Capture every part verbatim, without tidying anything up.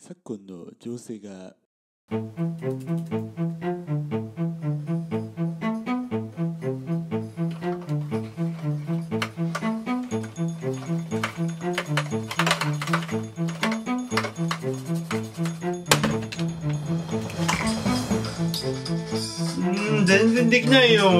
昨今の情勢がうん、全然できないよ。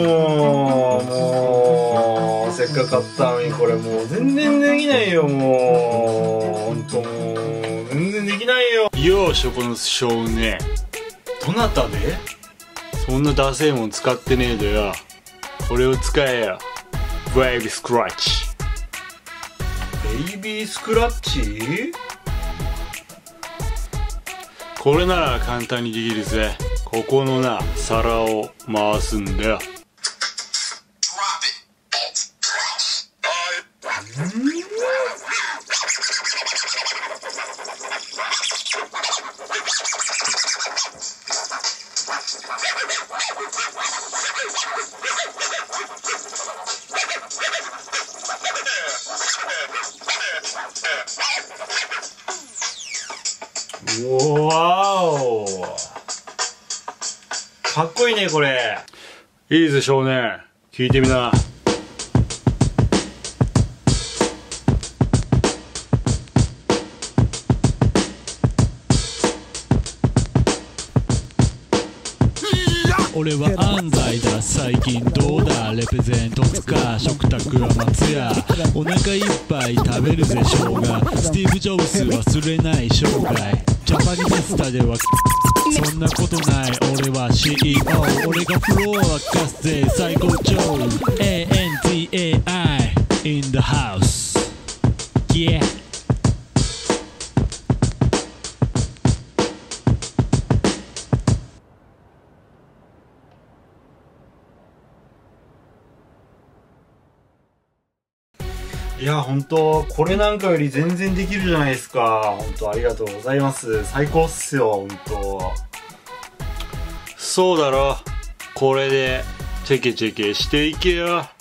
もうせっかく買ったのにこれもう全然できないよ。もう本当もう全然できないよ。 よーし、この少年、 どなたで？ そんなダセえもん使ってねえでよ。これを使えよ。ベイビースクラッチ。 ベイビースクラッチ？ これなら簡単にできるぜ。ここのな皿を回すんだよ。 わお、かっこいいねこれ。 いいぜ少年、聞いてみな。 俺は安西だ、最近どうだ、レペゼントつか、食卓は松屋、お腹いっぱい食べるぜ生姜、スティーブ・ジョブス忘れない生涯、ジャパニフェスタではそんなことない、俺は シーイーオー、俺がフロア沸かすぜ最高潮、 エーエヌティーエーアイ in the house yeah。 いや本当これなんかより全然できるじゃないですか。本当ありがとうございます。最高っすよ本当。 そうだろ、これでチェケチェケしていけよ。